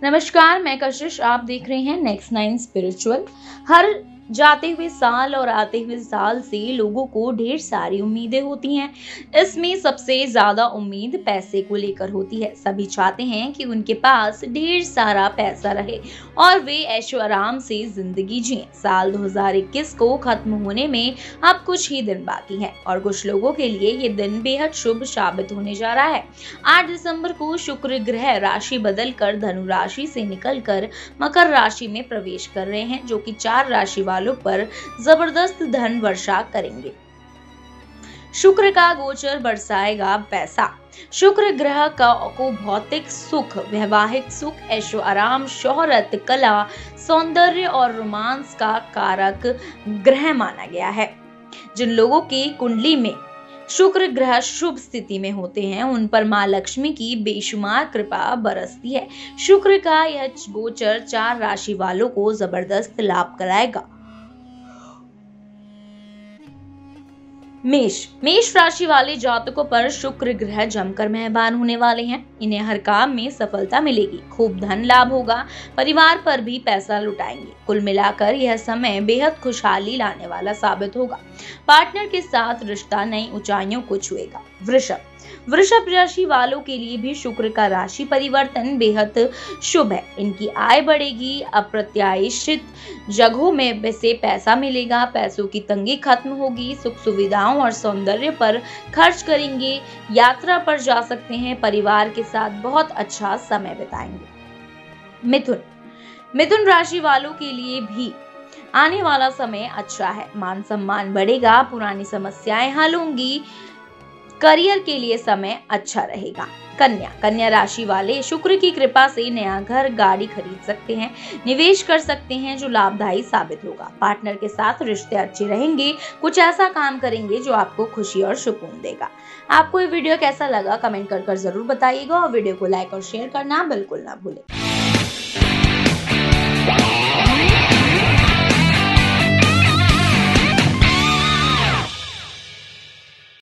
नमस्कार, मैं कशिश। आप देख रहे हैं नेक्स्ट 9 स्पिरिचुअल। हर जाते हुए साल और आते हुए साल से लोगों को ढेर सारी उम्मीदें होती हैं। इसमें सबसे ज्यादा उम्मीद पैसे को लेकर होती है। सभी चाहते हैं कि उनके पास ढेर सारा पैसा रहे और वे ऐशो आराम से जिंदगी जिएं। साल 2021 को खत्म होने में अब कुछ ही दिन बाकी है और कुछ लोगों के लिए ये दिन बेहद शुभ साबित होने जा रहा है। 8 दिसंबर को शुक्र ग्रह राशि बदलकर धनु राशि से निकलकर मकर राशि में प्रवेश कर रहे हैं, जो कि 4 राशि वालों पर जबरदस्त धन वर्षा करेंगे। शुक्र का गोचर बरसाएगा पैसा। शुक्र ग्रह को भौतिक सुख, वैवाहिक सुख, ऐशो आराम, शोहरत, कला, सौंदर्य और रोमांस का कारक ग्रह माना गया है। जिन लोगों की कुंडली में शुक्र ग्रह शुभ स्थिति में होते हैं उन पर मां लक्ष्मी की बेशुमार कृपा बरसती है। शुक्र का यह गोचर 4 राशि वालों को जबरदस्त लाभ कराएगा। मेष राशि वाले जातकों पर शुक्र ग्रह जमकर मेहरबान होने वाले हैं। इन्हें हर काम में सफलता मिलेगी, खूब धन लाभ होगा, परिवार पर भी पैसा लुटाएंगे। कुल मिलाकर यह समय बेहद खुशहाली लाने वाला साबित होगा। पार्टनर के साथ रिश्ता नई ऊंचाइयों को छुएगा। वृषभ राशि वालों के लिए भी शुक्र का राशि परिवर्तन बेहद शुभ है। इनकी आय बढ़ेगी, अप्रत्याशित जगहों में से पैसा मिलेगा, पैसों की तंगी खत्म होगी, सुख सुविधाओं और सौंदर्य पर खर्च करेंगे, यात्रा पर जा सकते हैं, परिवार के साथ बहुत अच्छा समय बिताएंगे। मिथुन राशि वालों के लिए भी आने वाला समय अच्छा है। मान सम्मान बढ़ेगा, पुरानी समस्याएं हल होंगी, करियर के लिए समय अच्छा रहेगा। कन्या राशि वाले शुक्र की कृपा से नया घर, गाड़ी खरीद सकते हैं, निवेश कर सकते हैं जो लाभदायी साबित होगा। पार्टनर के साथ रिश्ते अच्छे रहेंगे, कुछ ऐसा काम करेंगे जो आपको खुशी और सुकून देगा। आपको ये वीडियो कैसा लगा कमेंट कर जरूर बताइएगा और वीडियो को लाइक और शेयर करना बिल्कुल ना भूलें।